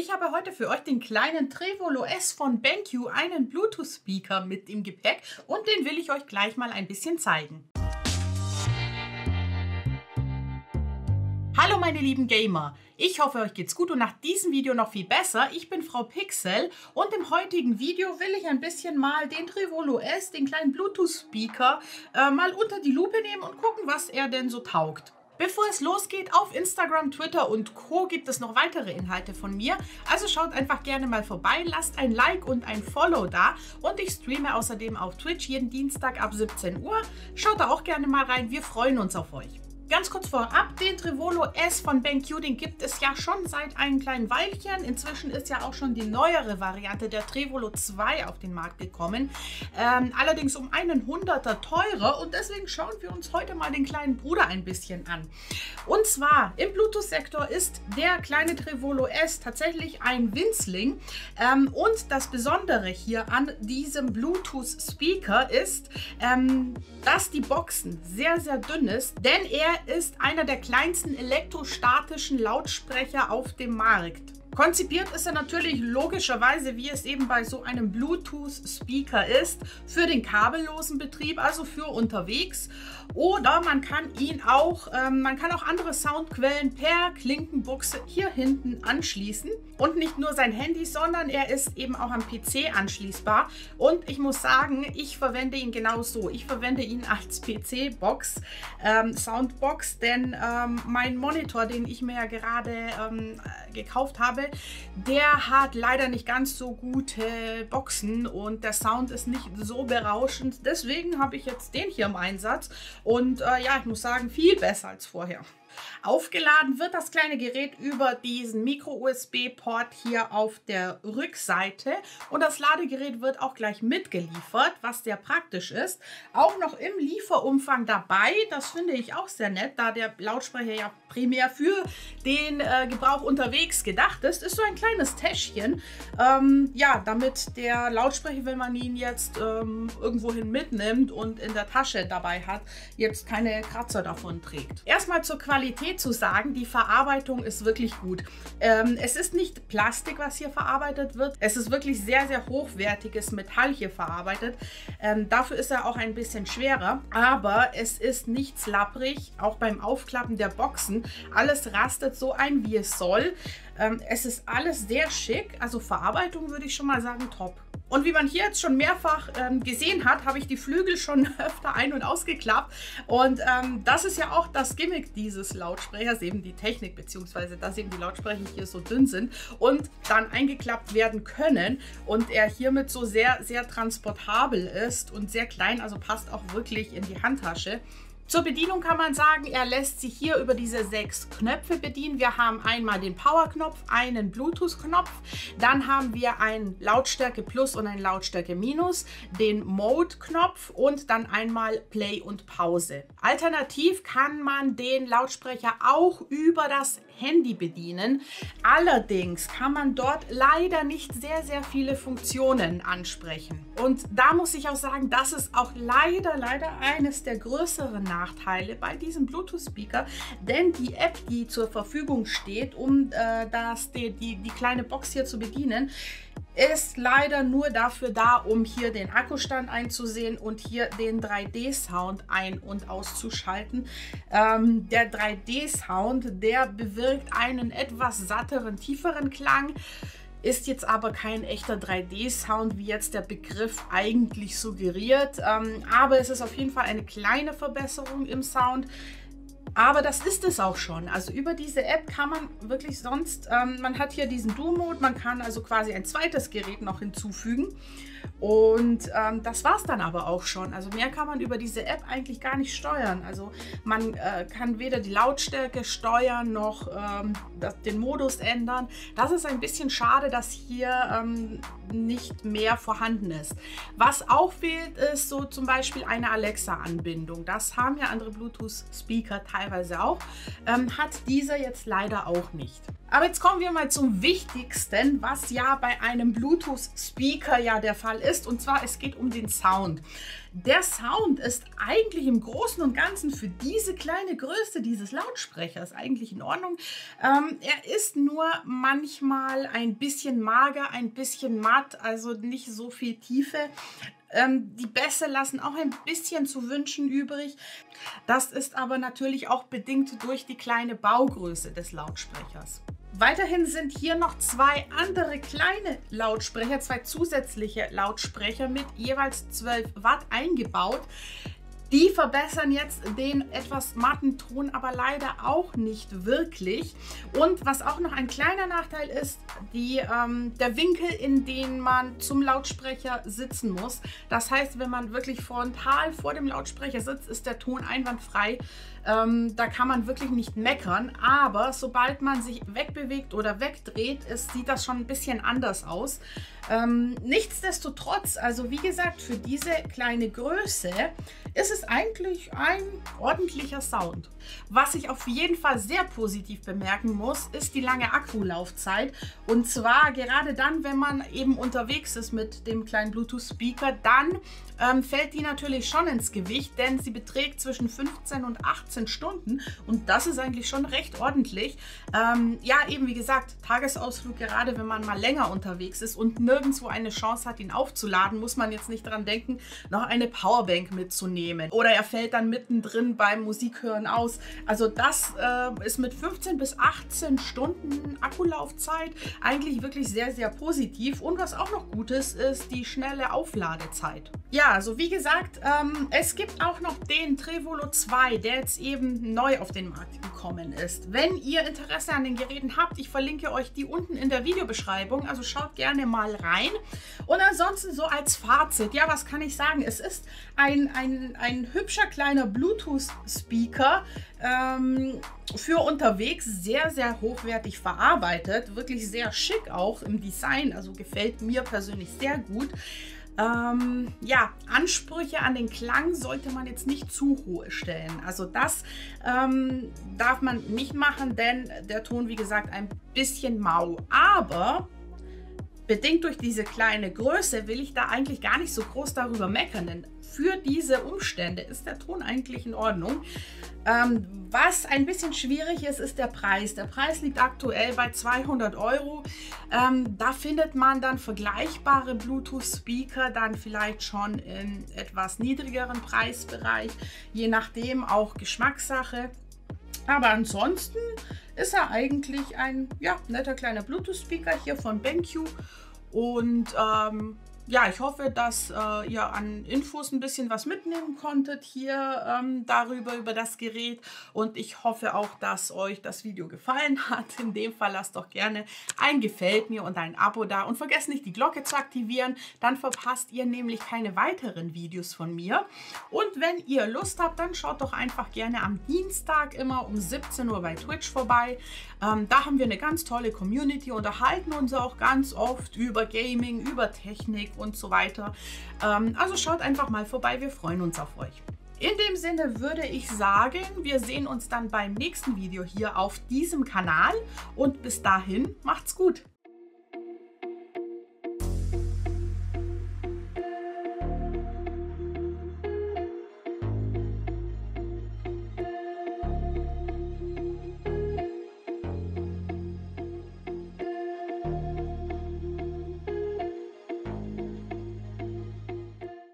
Ich habe heute für euch den kleinen Trevolo S von BenQ, einen Bluetooth-Speaker mit im Gepäck, und den will ich euch gleich mal ein bisschen zeigen. Hallo meine lieben Gamer, ich hoffe euch geht's gut und nach diesem Video noch viel besser. Ich bin Frau Pixel und im heutigen Video will ich ein bisschen mal den Trevolo S, den kleinen Bluetooth-Speaker, mal unter die Lupe nehmen und gucken, was er denn so taugt. Bevor es losgeht, auf Instagram, Twitter und Co. gibt es noch weitere Inhalte von mir. Also schaut einfach gerne mal vorbei, lasst ein Like und ein Follow da. Und ich streame außerdem auf Twitch jeden Dienstag ab 17 Uhr. Schaut da auch gerne mal rein, wir freuen uns auf euch. Ganz kurz vorab, den Trevolo S von BenQ, den gibt es ja schon seit einem kleinen Weilchen. Inzwischen ist ja auch schon die neuere Variante, der Trevolo 2, auf den Markt gekommen. Allerdings um einen Hunderter teurer, und deswegen schauen wir uns heute mal den kleinen Bruder ein bisschen an. Und zwar im Bluetooth-Sektor ist der kleine Trevolo S tatsächlich ein Winzling. Und das Besondere hier an diesem Bluetooth-Speaker ist, dass die Boxen sehr, sehr dünn ist, denn er ist einer der kleinsten elektrostatischen Lautsprecher auf dem Markt. Konzipiert ist er natürlich logischerweise, wie es eben bei so einem Bluetooth-Speaker ist, für den kabellosen Betrieb, also für unterwegs. Oder man kann ihn auch, andere Soundquellen per Klinkenbuchse hier hinten anschließen. Und nicht nur sein Handy, sondern er ist eben auch am PC anschließbar. Und ich muss sagen, ich verwende ihn genau so. Ich verwende ihn als PC-Box, Soundbox, denn mein Monitor, den ich mir ja gerade gekauft habe, der hat leider nicht ganz so gute Boxen und der Sound ist nicht so berauschend. Deswegen habe ich jetzt den hier im Einsatz und ja, ich muss sagen, viel besser als vorher. Aufgeladen wird das kleine Gerät über diesen Micro-USB-Port hier auf der Rückseite, und das Ladegerät wird auch gleich mitgeliefert, was sehr praktisch ist. Auch noch im Lieferumfang dabei, das finde ich auch sehr nett, da der Lautsprecher ja primär für den Gebrauch unterwegs gedacht ist. Ist so ein kleines Täschchen, ja, damit der Lautsprecher, wenn man ihn jetzt irgendwohin mitnimmt und in der Tasche dabei hat, jetzt keine Kratzer davon trägt. Erstmal zur Qualität zu sagen, die Verarbeitung ist wirklich gut. Es ist nicht Plastik, was hier verarbeitet wird. Es ist wirklich sehr, sehr hochwertiges Metall hier verarbeitet. Dafür ist er auch ein bisschen schwerer, aber es ist nicht slapprig, auch beim Aufklappen der Boxen. Alles rastet so ein, wie es soll. Es ist alles sehr schick, also Verarbeitung würde ich schon mal sagen, top. Und wie man hier jetzt schon mehrfach gesehen hat, habe ich die Flügel schon öfter ein- und ausgeklappt. Und das ist ja auch das Gimmick dieses Lautsprechers, eben die Technik, beziehungsweise dass eben die Lautsprecher hier so dünn sind und dann eingeklappt werden können. Und er hiermit so sehr, sehr transportabel ist und sehr klein, also passt auch wirklich in die Handtasche. Zur Bedienung kann man sagen, er lässt sich hier über diese 6 Knöpfe bedienen. Wir haben einmal den Power-Knopf, einen Bluetooth-Knopf, dann haben wir einen Lautstärke Plus und einen Lautstärke Minus, den Mode-Knopf und dann einmal Play und Pause. Alternativ kann man den Lautsprecher auch über das Handy bedienen. Allerdings kann man dort leider nicht sehr, sehr viele Funktionen ansprechen. Und da muss ich auch sagen, das ist auch leider eines der größeren Nachteile bei diesem Bluetooth-Speaker, denn die App, die zur Verfügung steht, um die kleine Box hier zu bedienen, ist leider nur dafür da, um hier den Akkustand einzusehen und hier den 3D-Sound ein- und auszuschalten. Der 3D-Sound, der bewirkt einen etwas satteren, tieferen Klang, ist jetzt aber kein echter 3D-Sound, wie jetzt der Begriff eigentlich suggeriert. Aber es ist auf jeden Fall eine kleine Verbesserung im Sound. Aber das ist es auch schon. Also über diese App kann man wirklich sonst, man hat hier diesen Duo-Mode, man kann also quasi ein zweites Gerät noch hinzufügen. Und das war es dann aber auch schon. Also mehr kann man über diese App eigentlich gar nicht steuern. Also man kann weder die Lautstärke steuern noch den Modus ändern. Das ist ein bisschen schade, dass hier nicht mehr vorhanden ist. Was auch fehlt, ist so zum Beispiel eine Alexa-Anbindung. Das haben ja andere Bluetooth-Speaker teilweise auch. Hat dieser jetzt leider auch nicht. Aber jetzt kommen wir mal zum Wichtigsten, was ja bei einem Bluetooth-Speaker ja der Fall ist. Und zwar, es geht um den Sound. Der Sound ist eigentlich im Großen und Ganzen für diese kleine Größe dieses Lautsprechers eigentlich in Ordnung. Er ist nur manchmal ein bisschen mager, ein bisschen matt, also nicht so viel Tiefe. Die Bässe lassen auch ein bisschen zu wünschen übrig. Das ist aber natürlich auch bedingt durch die kleine Baugröße des Lautsprechers. Weiterhin sind hier noch zwei andere kleine Lautsprecher, zwei zusätzliche Lautsprecher mit jeweils 12 Watt eingebaut. Die verbessern jetzt den etwas matten Ton, aber leider auch nicht wirklich. Und was auch noch ein kleiner Nachteil ist, der Winkel, in den man zum Lautsprecher sitzen muss. Das heißt, wenn man wirklich frontal vor dem Lautsprecher sitzt, ist der Ton einwandfrei. Da kann man wirklich nicht meckern, aber sobald man sich wegbewegt oder wegdreht, sieht das schon ein bisschen anders aus. Nichtsdestotrotz, also wie gesagt, für diese kleine Größe ist es eigentlich ein ordentlicher Sound. Was ich auf jeden Fall sehr positiv bemerken muss, ist die lange Akkulaufzeit. Und zwar gerade dann, wenn man eben unterwegs ist mit dem kleinen Bluetooth-Speaker, dann fällt die natürlich schon ins Gewicht, denn sie beträgt zwischen 15 und 18 Stunden und das ist eigentlich schon recht ordentlich. Ja, eben wie gesagt, Tagesausflug, gerade wenn man mal länger unterwegs ist und nirgendwo eine Chance hat, ihn aufzuladen, muss man jetzt nicht daran denken, noch eine Powerbank mitzunehmen. Oder er fällt dann mittendrin beim Musikhören aus. Also das ist mit 15 bis 18 Stunden Akkulaufzeit eigentlich wirklich sehr, sehr positiv. Und was auch noch gut ist die schnelle Aufladezeit. Ja, also wie gesagt, es gibt auch noch den Trevolo 2, der jetzt eben neu auf den Markt gekommen ist. Wenn ihr Interesse an den Geräten habt, ich verlinke euch die unten in der Videobeschreibung, also schaut gerne mal rein. Und ansonsten so als Fazit, ja, was kann ich sagen? Es ist ein hübscher kleiner Bluetooth-Speaker für unterwegs, sehr, sehr hochwertig verarbeitet, wirklich sehr schick auch im Design, also gefällt mir persönlich sehr gut. Ja, Ansprüche an den Klang sollte man jetzt nicht zu hohe stellen. Also das darf man nicht machen, denn der Ton, wie gesagt, ein bisschen mau. Aber bedingt durch diese kleine Größe will ich da eigentlich gar nicht so groß darüber meckern, denn für diese Umstände ist der Ton eigentlich in Ordnung. Was ein bisschen schwierig ist, ist der Preis. Der Preis liegt aktuell bei 200 Euro. Da findet man dann vergleichbare Bluetooth-Speaker, dann vielleicht schon in etwas niedrigeren Preisbereich, je nachdem auch Geschmackssache. Aber ansonsten ist er eigentlich ein netter kleiner Bluetooth-Speaker hier von BenQ. Und ja, ich hoffe, dass ihr an Infos ein bisschen was mitnehmen konntet hier über das Gerät. Und ich hoffe auch, dass euch das Video gefallen hat. In dem Fall lasst doch gerne ein Gefällt mir und ein Abo da. Und vergesst nicht, die Glocke zu aktivieren. Dann verpasst ihr nämlich keine weiteren Videos von mir. Und wenn ihr Lust habt, dann schaut doch einfach gerne am Dienstag immer um 17 Uhr bei Twitch vorbei. Da haben wir eine ganz tolle Community, unterhalten uns auch ganz oft über Gaming, über Technik und so weiter. Also schaut einfach mal vorbei, wir freuen uns auf euch. In dem Sinne würde ich sagen, wir sehen uns dann beim nächsten Video hier auf diesem Kanal und bis dahin macht's gut.